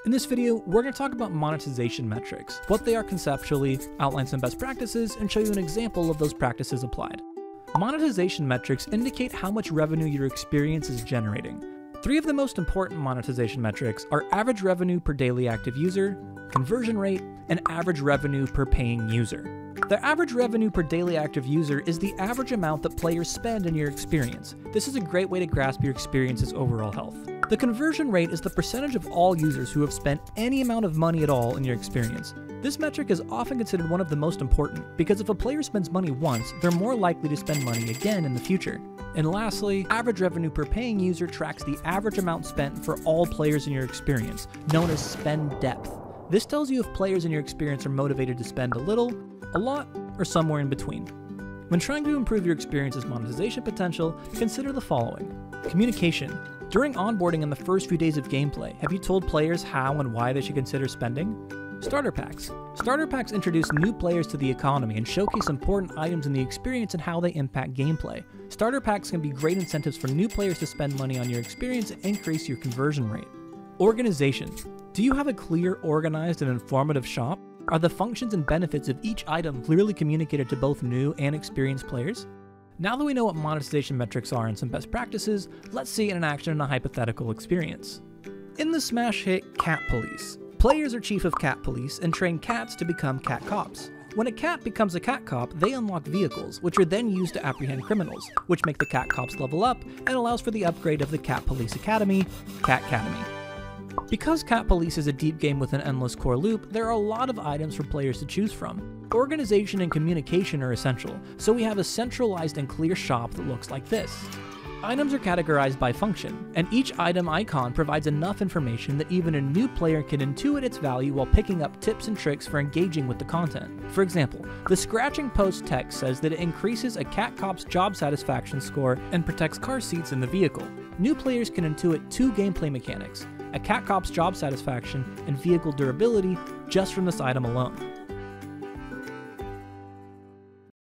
In this video, we're going to talk about monetization metrics, what they are conceptually, outline some best practices, and show you an example of those practices applied. Monetization metrics indicate how much revenue your experience is generating. Three of the most important monetization metrics are average revenue per daily active user, conversion rate, and average revenue per paying user. The average revenue per daily active user is the average amount that players spend in your experience. This is a great way to grasp your experience's overall health. The conversion rate is the percentage of all users who have spent any amount of money at all in your experience. This metric is often considered one of the most important because if a player spends money once, they're more likely to spend money again in the future. And lastly, average revenue per paying user tracks the average amount spent for all players in your experience, known as spend depth. This tells you if players in your experience are motivated to spend a little, a lot, or somewhere in between. When trying to improve your experience's monetization potential, consider the following. Communication. During onboarding in the first few days of gameplay, have you told players how and why they should consider spending? Starter packs. Starter packs introduce new players to the economy and showcase important items in the experience and how they impact gameplay. Starter packs can be great incentives for new players to spend money on your experience and increase your conversion rate. Organization. Do you have a clear, organized, and informative shop? Are the functions and benefits of each item clearly communicated to both new and experienced players? Now that we know what monetization metrics are and some best practices, let's see it in action in a hypothetical experience. In the smash hit Cat Police, players are chief of cat police and train cats to become cat cops. When a cat becomes a cat cop, they unlock vehicles, which are then used to apprehend criminals, which make the cat cops level up and allows for the upgrade of the Cat Police Academy, Cat Academy. Because Cat Police is a deep game with an endless core loop, there are a lot of items for players to choose from. Organization and communication are essential, so we have a centralized and clear shop that looks like this. Items are categorized by function, and each item icon provides enough information that even a new player can intuit its value while picking up tips and tricks for engaging with the content. For example, the scratching post text says that it increases a cat cop's job satisfaction score and protects car seats in the vehicle. New players can intuit two gameplay mechanics, a cat cop's job satisfaction and vehicle durability, just from this item alone.